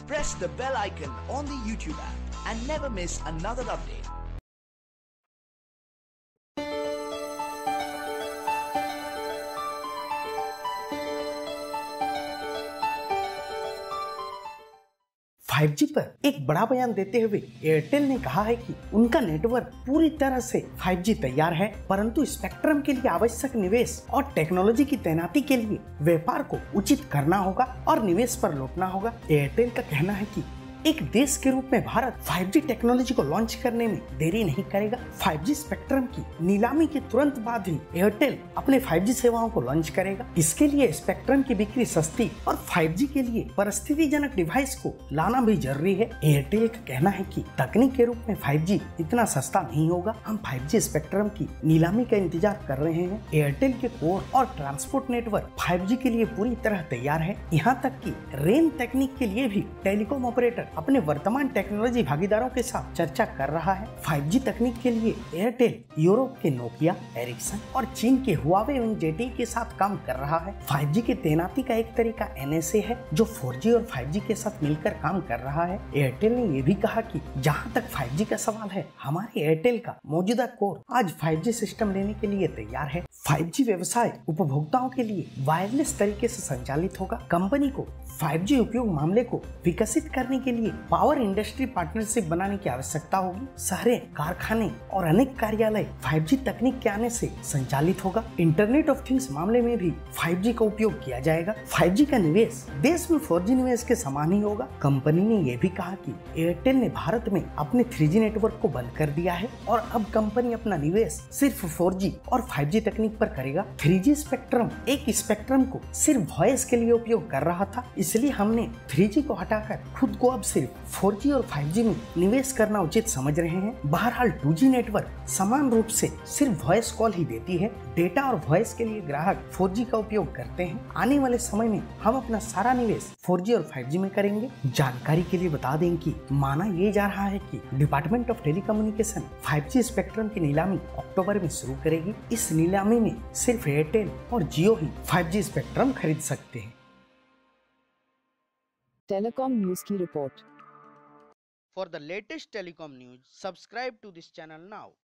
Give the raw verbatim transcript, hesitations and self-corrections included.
Press the bell icon on the YouTube app and never miss another update. Five G पर एक बड़ा बयान देते हुए एयरटेल ने कहा है कि उनका नेटवर्क पूरी तरह से फाइव जी तैयार है, परंतु स्पेक्ट्रम के लिए आवश्यक निवेश और टेक्नोलॉजी की तैनाती के लिए व्यापार को उचित करना होगा और निवेश पर लौटना होगा। एयरटेल का कहना है कि एक देश के रूप में भारत फाइव जी टेक्नोलॉजी को लॉन्च करने में देरी नहीं करेगा। फाइव जी स्पेक्ट्रम की नीलामी के तुरंत बाद ही एयरटेल अपने फाइव जी सेवाओं को लॉन्च करेगा। इसके लिए स्पेक्ट्रम की बिक्री सस्ती और फाइव जी के लिए परिस्थितिजनक डिवाइस को लाना भी जरूरी है। एयरटेल का कहना है कि तकनीक के रूप में फाइव जी इतना सस्ता नहीं होगा। हम फाइव जी स्पेक्ट्रम की नीलामी का इंतजार कर रहे हैं। एयरटेल के कोर और ट्रांसपोर्ट नेटवर्क फाइव जी के लिए पूरी तरह तैयार है। यहाँ तक कि रेन तकनीक के लिए भी टेलीकॉम ऑपरेटर अपने वर्तमान टेक्नोलॉजी भागीदारों के साथ चर्चा कर रहा है। फाइव जी तकनीक के लिए एयरटेल यूरोप के नोकिया, एरिक्सन और चीन के हुआवे एवं जेटी के साथ काम कर रहा है। फाइव जी की तैनाती का एक तरीका एन एस ए है, जो फोर जी और फाइव जी के साथ मिलकर काम कर रहा है। एयरटेल ने यह भी कहा कि जहां तक फाइव जी का सवाल है, हमारे एयरटेल का मौजूदा कोर आज फाइव जी सिस्टम लेने के लिए तैयार है। फाइव जी व्यवसाय उपभोक्ताओं के लिए वायरलेस तरीके से संचालित होगा। कंपनी को फाइव जी उपयोग मामले को विकसित करने के लिए पावर इंडस्ट्री पार्टनरशिप बनाने की आवश्यकता होगी। शहरें, कारखाने और अनेक कार्यालय फाइव जी तकनीक के आने से संचालित होगा। इंटरनेट ऑफ थिंग्स मामले में भी फाइव जी का उपयोग किया जाएगा। फाइव जी का निवेश देश में फोर जी निवेश के समान ही होगा। कंपनी ने यह भी कहा कि एयरटेल ने भारत में अपने थ्री जी नेटवर्क को बंद कर दिया है और अब कंपनी अपना निवेश सिर्फ फोर जी और फाइव जी तकनीक पर करेगा। थ्री जी स्पेक्ट्रम एक स्पेक्ट्रम को सिर्फ वॉइस के लिए उपयोग कर रहा था, इसलिए हमने थ्री जी को हटाकर खुद को अब सिर्फ फोर जी और फाइव जी में निवेश करना उचित समझ रहे हैं। बहरहाल टू जी नेटवर्क समान रूप से सिर्फ वॉइस कॉल ही देती है। डेटा और वॉइस के लिए ग्राहक फोर जी का उपयोग करते हैं। आने वाले समय में हम अपना सारा निवेश फोर जी और फाइव जी में करेंगे। जानकारी के लिए बता दें कि माना यह जा रहा है कि department of telecommunication five G spectrum की नीलामी अक्टूबर में शुरू करेगी। इस नीलामी में सिर्फ एयरटेल और जियो ही फाइव जी स्पेक्ट्रम खरीद सकते हैं। टेलीकॉम न्यूज़ की report. For the latest telecom news, subscribe to this channel now.